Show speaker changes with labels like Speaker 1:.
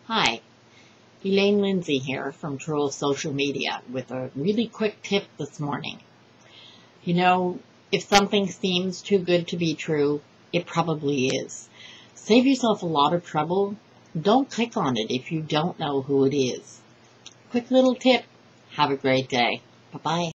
Speaker 1: Hi, Elaine Lindsay here from Troll Social Media with a really quick tip this morning. You know, if something seems too good to be true, it probably is. Save yourself a lot of trouble. Don't click on it if you don't know who it is. Quick little tip. Have a great day. Bye-bye.